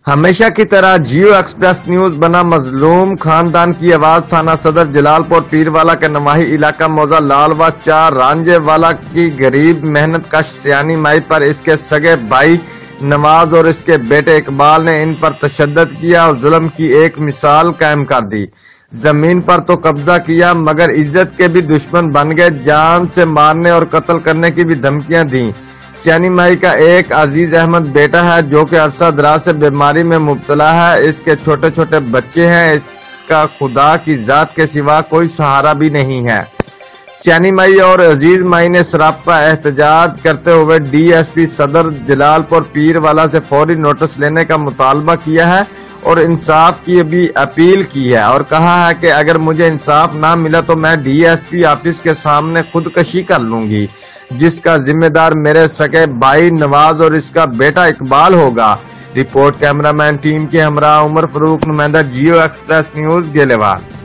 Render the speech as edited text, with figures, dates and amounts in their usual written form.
ہمیشہ کی طرح جیو ایکسپریس نیوز بنا مظلوم خاندان کی آواز تھانہ صدر جلال پور پیروالا کے نواحی علاقہ موزہ لال و 4 رانجے والا کی غریب محنت کش سیانی مائی پر اس کے سگے بھائی نواز اور اس کے بیٹے اقبال نے ان پر تشدد کیا اور ظلم کی ایک مثال قائم کر دی۔ زمین پر تو قبضہ کیا مگر عزت کے بھی دشمن بن گئے، جان سے مارنے اور قتل کرنے کی بھی دھمکیاں دیں۔ سیانی مائی کا ایک عزیز احمد بیٹا ہے جو کہ عرصہ دراز سے بیماری میں مبتلا ہے، اس کے چھوٹے چھوٹے بچے ہیں، اس کا خدا کی ذات کے سوا کوئی سہارا بھی نہیں ہے۔ سیانی مائی اور عزیز مائی نے سراپا احتجاج کرتے ہوئے ڈی ایس پی صدر جلال پور پیروالا سے فوری نوٹس لینے کا مطالبہ کیا ہے اور انصاف کی بھی اپیل کی ہے اور کہا ہے کہ اگر مجھے انصاف نہ ملا تو میں ڈی ایس پی آفس کے سامنے خودکشی کر لوں گی، جس کا ذمہ دار میرے سگے بھائی نواز اور اس کا بیٹا اقبال ہوگا۔ رپورٹ کیمرہ مین ٹیم کے ہمراہ عمر فاروق، نمائندہ جیو ایکسپریس نیوز، گیلے وال۔